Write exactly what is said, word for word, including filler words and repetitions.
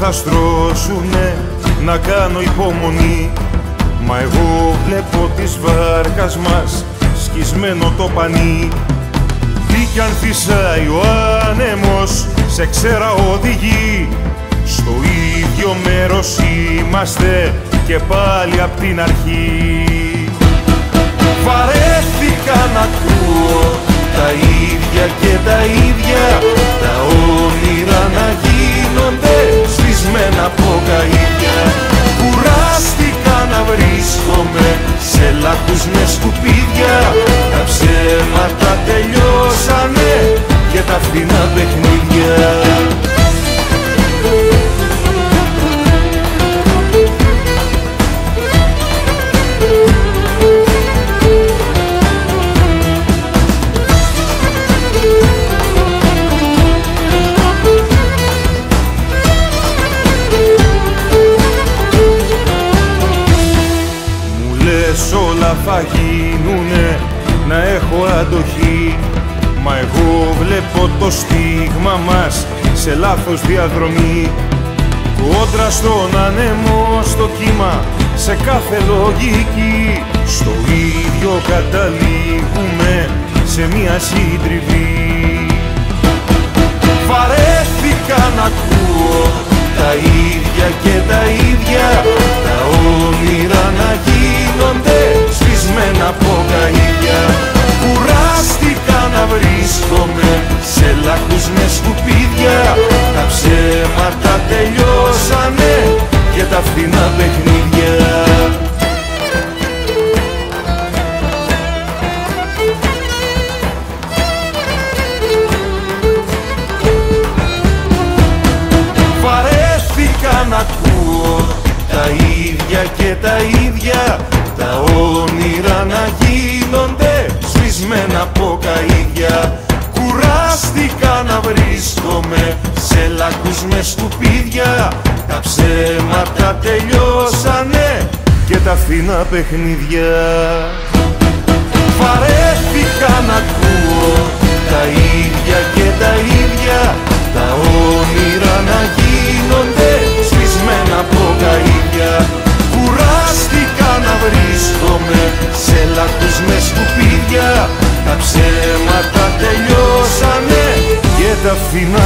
θα στρώσουνε να κάνω υπομονή. Μα εγώ βλέπω της βάρκας μας σκισμένο το πανί. Τι κι αν φυσάει ο άνεμος, σε ξέρα οδηγεί. Στο ίδιο μέρος είμαστε και πάλι απ' την αρχή. Βαρέθηκα να ακούω τα ίδια και τα ίδια, τα όνειρα να γίνονται σβησμένα από καΐδια. Κουράστηκα να βρίσκομαι σε λάκκους με σκουπίδια. Τα ψέματα τελειώσανε και τα φθηνά παιχνίδια. Όλα θα γίνουνε να έχω αντοχή. Μα εγώ βλέπω το στίγμα μας σε λάθος διαδρομή. Κόντρα στον άνεμο, στο κύμα, σε κάθε λογική. Στο ίδιο καταλήγουμε σε μια σύντριβη. Βαρέθηκα να ακούω τα ίδια και τα ίδια, τα όνειρα να γίνονται σβησμένα από καΐδια. Κουράστηκα να βρίσκομαι σε λάκκους με σκουπίδια. Τα ψέματα τελειώσανε και τα φθηνά παιχνίδια. Να ακούω τα ίδια και τα ίδια, τα όνειρα να γίνονται σβησμένα από καΐδια. Κουράστηκα να βρίσκομαι σε λάκκους με σκουπίδια. Τα ψέματα τελειώσανε και τα φθηνά παιχνίδια. Βαρέθηκα να ακούω τα ίδια και τα ίδια, τα όνειρα να γίνονται σβησμένα από καΐδια. Κουράστηκα να βρίσκομαι σε λάκκους με σκουπίδια. Τα ψέματα τελειώσανε και τα φθηνά